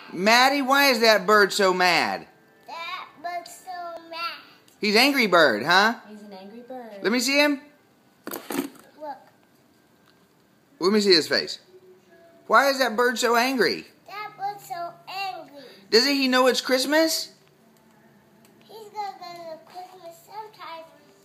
Maddie, why is that bird so mad? That bird's so mad. He's Angry Bird, huh? He's an angry bird. Let me see him. Look. Let me see his face. Why is that bird so angry? That bird's so angry. Doesn't he know it's Christmas? He's gonna go to Christmas sometime.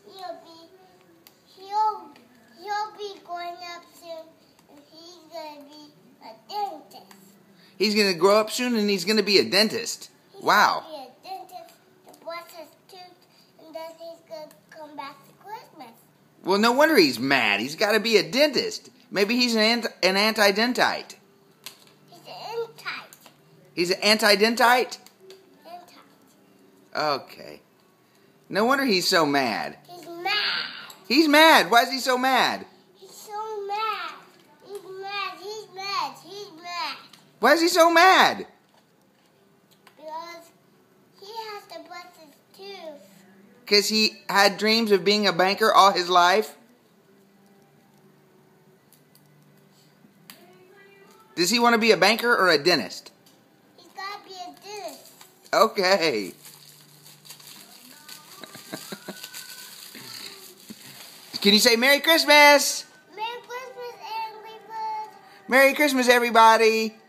He'll be going up soon, and he's gonna be a dentist. He's going to grow up soon and he's going to be a dentist. Wow. He's gonna be a dentist to brush his tooth, and then he's gonna come back to Christmas. Well, no wonder he's mad. He's got to be a dentist. Maybe he's an anti-dentite. He's an intite. He's an anti-dentite? Okay. No wonder he's so mad. He's mad. He's mad. Why is he so mad? He's so mad. He's mad. He's mad. He's mad. Why is he so mad? Because he has to brush his tooth. Because he had dreams of being a banker all his life? Does he want to be a banker or a dentist? He's got to be a dentist. Okay. Can you say Merry Christmas? Merry Christmas, Angry Bird. Merry Christmas, everybody.